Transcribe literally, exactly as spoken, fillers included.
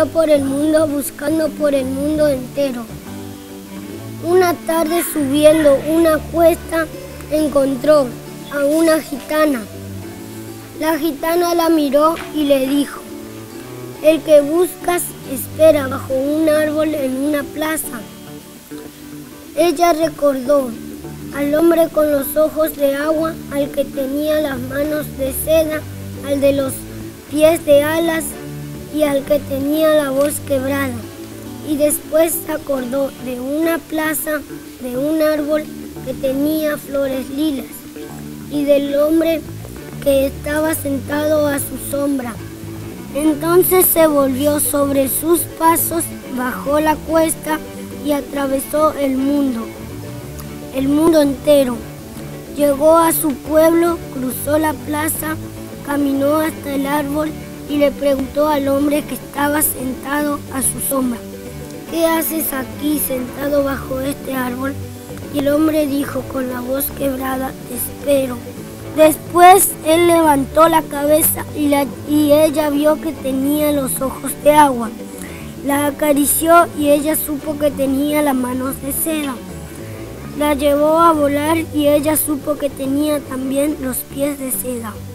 salió por el mundo buscando por el mundo entero. Una tarde, subiendo una cuesta, encontró a una gitana. La gitana la miró y le dijo: el que buscas espera bajo un árbol en una plaza. Ella recordó al hombre con los ojos de agua, al que tenía las manos de seda, al de los pies de alas y al que tenía la voz quebrada. Y después se acordó de una plaza, de un árbol que tenía flores lilas y del hombre que estaba sentado a su sombra. Entonces se volvió sobre sus pasos, bajó la cuesta y atravesó el mundo, el mundo entero. Llegó a su pueblo, cruzó la plaza, caminó hasta el árbol y le preguntó al hombre que estaba sentado a su sombra: ¿qué haces aquí sentado bajo este árbol? Y el hombre dijo con la voz quebrada: te espero. Después él levantó la cabeza y, la, y ella vio que tenía los ojos de agua. La acarició y ella supo que tenía las manos de seda. La llevó a volar y ella supo que tenía también los pies de seda.